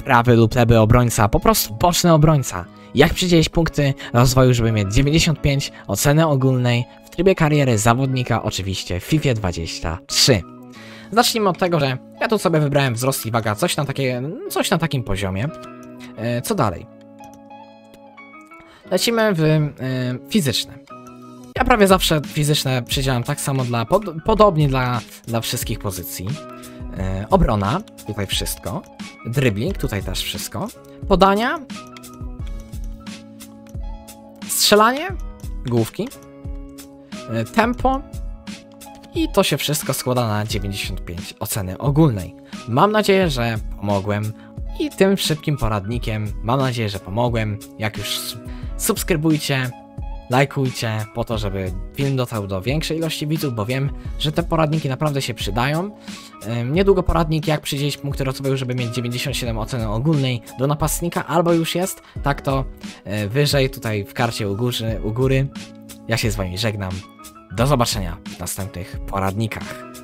prawy lub lewy obrońca, po prostu boczny obrońca. Jak przydzielić punkty rozwoju, żeby mieć 95 oceny ogólnej w trybie kariery zawodnika, oczywiście w FIFA 23. Zacznijmy od tego, że ja tu sobie wybrałem wzrost i waga, coś na takim poziomie. Co dalej? Lecimy w fizyczne. Ja prawie zawsze fizyczne przydzielam tak samo podobnie dla wszystkich pozycji. Obrona, tutaj wszystko. Dribbling, tutaj też wszystko. Podania. Strzelanie, główki. Tempo. I to się wszystko składa na 95 oceny ogólnej. Mam nadzieję, że pomogłem. I tym szybkim poradnikiem mam nadzieję, że pomogłem. Jak już subskrybujcie, lajkujcie, po to, żeby film dotarł do większej ilości widzów, bo wiem, że te poradniki naprawdę się przydają. Niedługo poradnik, jak przydzielić punkty rozwoju, żeby mieć 97 oceny ogólnej do napastnika, albo już jest, tak to wyżej, tutaj w karcie u góry. Ja się z wami żegnam. Do zobaczenia w następnych poradnikach.